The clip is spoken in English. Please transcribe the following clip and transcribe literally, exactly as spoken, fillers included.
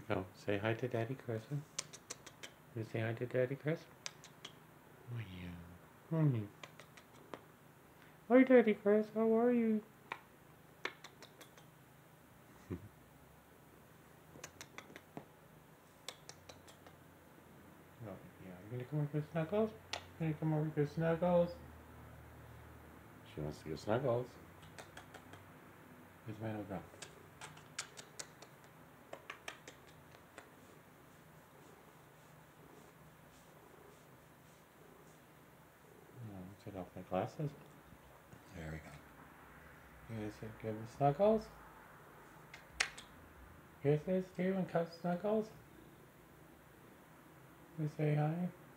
Oh, say hi to Daddy Chris. Huh? You say hi to Daddy Chris? Oh yeah. Oh yeah. Hi Daddy Chris, how are you? Oh yeah, you gonna come over for Snuggles? You gonna come over for Snuggles? She wants to get Snuggles. Where's my little girl? Oh, take off my glasses. There we go. You guys give me Snuggles? Kisses too and cuff Snuggles? You say hi?